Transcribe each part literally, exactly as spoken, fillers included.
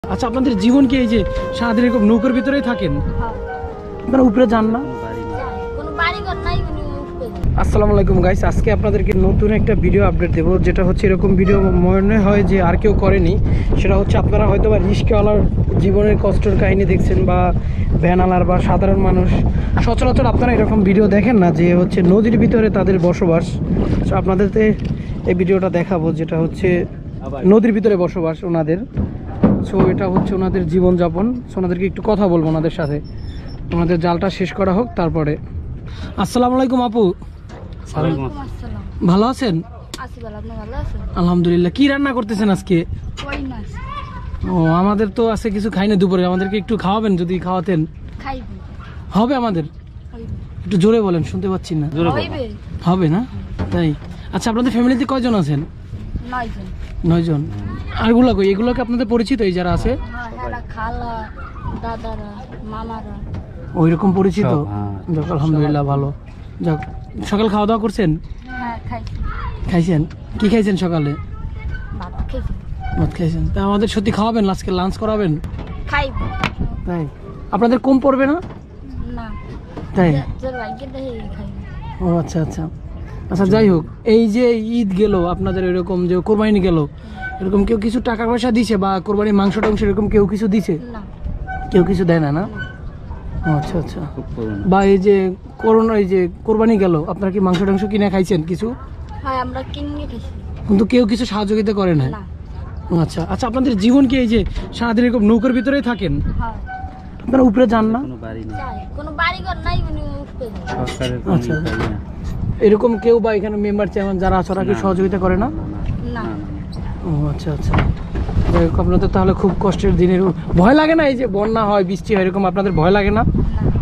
আচ্ছা, আপনাদের জীবন কি এই যে সারাদিন এরকম নৌকার ভিতরেই থাকেন? আপনারা উপরে যান না? আসসালামু আলাইকুম গাইস, আজকে আপনাদেরকে নতুন একটা ভিডিও আপডেট দেবো, যেটা হচ্ছে এরকম ভিডিও মনে হয় যে আর কেউ করেনি। সেটা হচ্ছে আপনারা হয়তো বা রিস্কাওয়ালার জীবনের কষ্টের কাহিনী দেখছেন, বা ভ্যানালার বা সাধারণ মানুষ সচরাচর আপনারা এরকম ভিডিও দেখেন না, যে হচ্ছে নদীর ভিতরে তাদের বসবাস। তো আপনাদেরকে এই ভিডিওটা দেখাবো, যেটা হচ্ছে নদীর ভিতরে বসবাস ওনাদের। সো এটা হচ্ছে ওনাদের জীবনযাপন। সো ওনাদেরকে একটু কথা বলবো ওনাদের সাথে, ওনাদের জালটা শেষ করা হোক তারপরে। আসসালামু আলাইকুম আপু। ভালো আছেন? আলহামদুলিল্লাহ। কি রান্না করতেছেন আজকে? ও, আমাদের তো আছে কিছু খাই না দুপুরে, আমাদেরকে একটু খাওয়াবেন যদি খাওয়াতেন। হবে আমাদের? একটু জোরে বলেন, শুনতে পাচ্ছি না। হবে না? তাই। আচ্ছা, আপনাদের ফ্যামিলিতে কয়জন আছেন? নয় জন। আরগুলো কই? এগুলো কি আপনাদের পরিচিত, এই যারা আছে? ওই রকম পরিচিত? যাক আলহামদুলিল্লাহ, ভালো। যাক, সকাল খাওয়া দাওয়া করছেন? খাইছেন? কি খাইছেন সকালে? ভাত খাইছেন। তা আমাদের সত্যি খাওয়াবেন, আজকে লাঞ্চ করাবেন? তাই। আপনাদের কম পড়বে না? তাই। ও আচ্ছা আচ্ছা আচ্ছা যাই হোক, এই যে ঈদ গেল আপনাদের, এরকম যে কোরবানি গেল, এরকম কেউ কিছু টাকা পয়সা দিছে বা কোরবানির মাংস টাংস এরকম কেউ কিছু দিছে? কেউ কিছু দেয় না না? আচ্ছা আচ্ছা। বা এই যে করোনা, এই যে কোরবানি গেল, আপনারা কি মাংস টাংস কিনে খাইছেন কিছু? কিন্তু কেউ কিছু সহযোগিতা করে না? আচ্ছা আচ্ছা। আপনাদের জীবন কি এই যে সারাদিন এরকম নৌকার ভিতরেই থাকেন? আপনারা উপরে যান না? আচ্ছা, এরকম কেউ বা এখানে মেম্বার চেয়ারম্যান যারা আছে ওরা কি সহযোগিতা করে না? ও আচ্ছা আচ্ছা। যাই হোক, আপনাদের তাহলে খুব কষ্টের দিনের। ভয় লাগে না এই যে বন্যা হয়, বৃষ্টি হয়, এরকম আপনাদের ভয় লাগে না?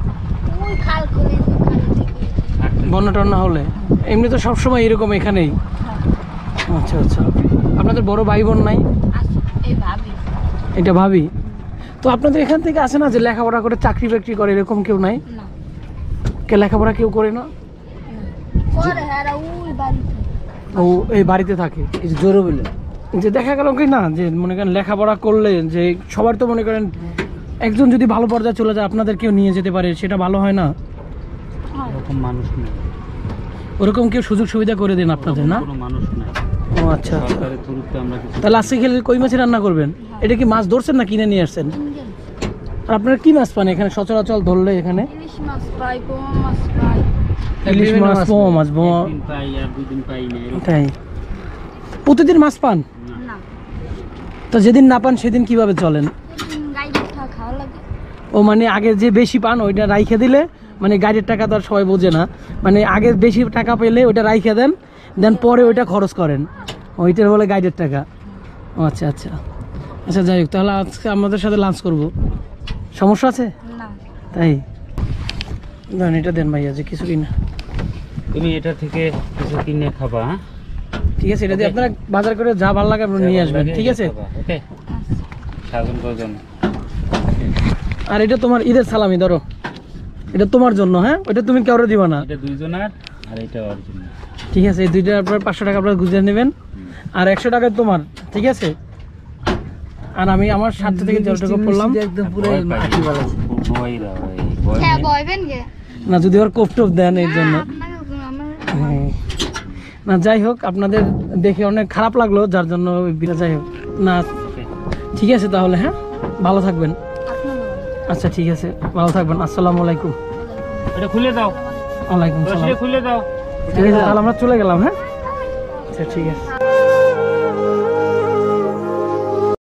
বন্যা টন্যা হলে এমনি তো সবসময় এরকম এখানেই? আচ্ছা আচ্ছা। আপনাদের বড় ভাই বোন নাই? এটা ভাবি। তো আপনাদের এখান থেকে আসে না যে লেখাপড়া করে চাকরি বাকরি করে, এরকম কেউ নাই? কে লেখাপড়া কেউ করে না? ও এই বাড়িতে থাকে। জোরে বলে যে দেখা গেল কি না, যে মনে করেন লেখাপড়া করলে যে সবার তো মনে করেন একজন যদি ভালো পর্যায়ে চলে যায় আপনাদের কেউ নিয়ে যেতে পারে, সেটা ভালো হয় না? ওরকম মানুষ নেই, ওরকম কেউ সুযোগ সুবিধা করে দেন আপনাদের না? ও আচ্ছা আচ্ছা। তাহলে আজকে খেলে কই মাছ রান্না করবেন? এটা কি মাছ ধরছেন না কিনে নিয়ে আসছেন? আর আপনারা কি মাছ পান এখানে সচরাচর ধরলে? এখানে ইলিশ মাছ, পোয়া মাছ, তাই। প্রতিদিন মাছ পান? তো যেদিন না পান সেদিন কিভাবে চলেন? ও মানে আগে যে বেশি পান ওইটা রাইখে দিলে, মানে গাড়ির টাকা তো আর সবাই বোঝে না, মানে আগে বেশি টাকা পেলে ওইটা রাইখে দেন, দেন পরে ওইটা খরচ করেন, ওইটার বলে গাইডের টাকা। ও আচ্ছা আচ্ছা আচ্ছা। যাই হোক, তাহলে আজকে আমাদের সাথে লাঞ্চ করব, সমস্যা আছে? তাই। দেন এটা দেন ভাইয়া, যে কিছু কিনা। তুমি এটা থেকে কিছু কিনে খাবা? ঠিক আছে, এটা দিয়ে আপনারা বাজার করে যা ভালো লাগে আপনারা নিয়ে আসবেন, ঠিক আছে? ওকে। সাধন করবেন। আর এটা তোমার ঈদের সালামি, ধরো এটা তোমার জন্য। হ্যাঁ, ওইটা তুমি কাউরে দিবা না। এটা দুইজনের আর এটা ওর জন্য। ঠিক আছে, এই দুইটা আপনার পাঁচশো টাকা আপনারা গুছিয়ে নেবেন, আর একশো টাকা তোমার, ঠিক আছে? আর আমি আমার স্বার্থ থেকে জলটুকু পড়লাম একদম পুরো না, যদি ওর কোপ টোপ দেন এর জন্য না। যাই হোক, আপনাদের দেখে অনেক খারাপ লাগলো, যার জন্য যাই হোক না। ঠিক আছে তাহলে, হ্যাঁ ভালো থাকবেন। আচ্ছা ঠিক আছে, ভালো থাকবেন। আসসালামু আলাইকুম। এটা খুলে দাও। ওয়ালাইকুম আসসালাম। খুলে দাও। ঠিক আছে, তাহলে আমরা চলে গেলাম। হ্যাঁ আচ্ছা ঠিক আছে।